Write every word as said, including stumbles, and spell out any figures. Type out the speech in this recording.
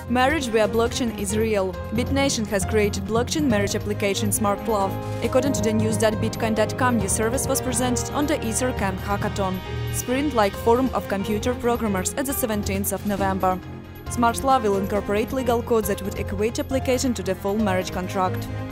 Marriage via blockchain is real. Bitnation has created blockchain marriage application Smart Love. According to the news dot bitcoin dot com, new service was presented on the EtherCamp hackathon, sprint-like forum of computer programmers at the seventeenth of November. Smart Love will incorporate legal codes that would equate application to the full marriage contract.